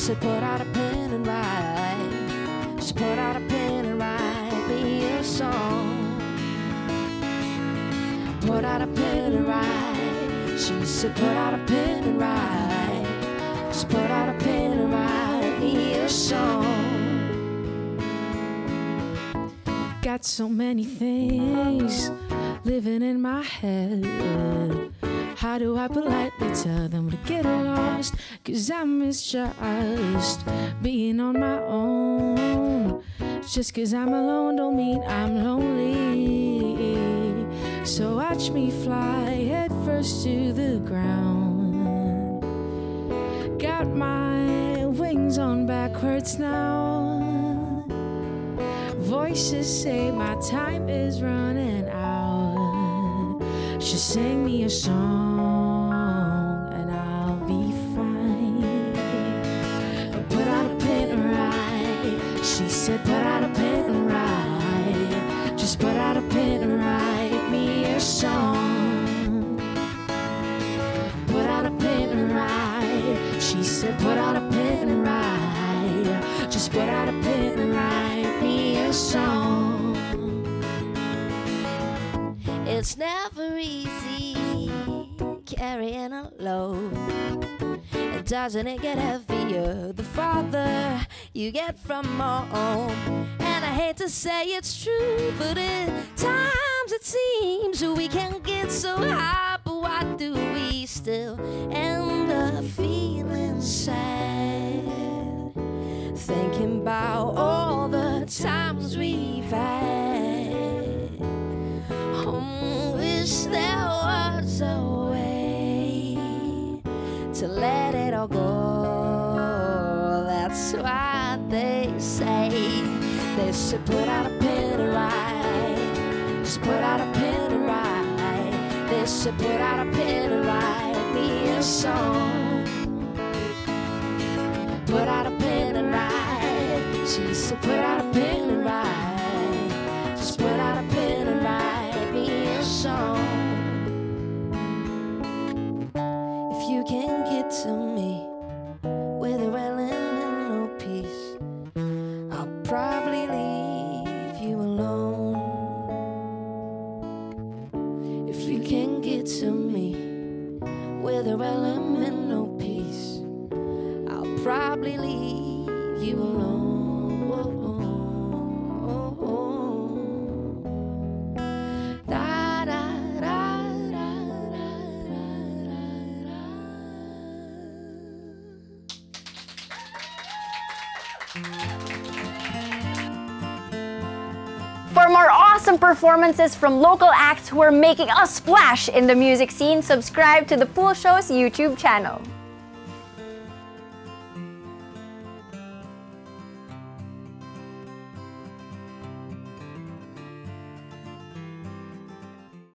said, put out a pen and write. Just put out a pen and write me a song. Put out a pen and write. She said, put out a pen and write. Just put out a pen and write me a song. Got so many things living in my head. How do I politely tell them to get lost? 'Cause I miss just being on my own. Just 'cause I'm alone don't mean I'm lonely. So watch me fly head first to the ground. Got my wings on backwards now. Voices say my time is running out. Just sing me a song and I'll be fine. Put out a pen and write. She said, put out a pen and write. Just put out a pen and write me a song. Put out a pen and write. She said, put out a pen and write. Just put out a pen and write me a song. It's never easy carrying a load. And doesn't it get heavier the farther you get from home? And I hate to say it's true, but at times it seems we can get so high. But why do we still end up feeling sad? Thinking about all the times we've had. Wish there was a way to let it all go. That's what they say. They should put out a pen and write. Just put out a pen and write. They should put out a pen and write me a song. Put out a pen and write. She said, put out a pen and write. Just put out a pen and write me a song. If you can get to me with a railing and no peace, I'll probably leave you alone. If you can get to me with a railing and no peace, I'll probably leave you alone. For more awesome performances from local acts who are making a splash in the music scene, subscribe to The Pool Show's YouTube channel.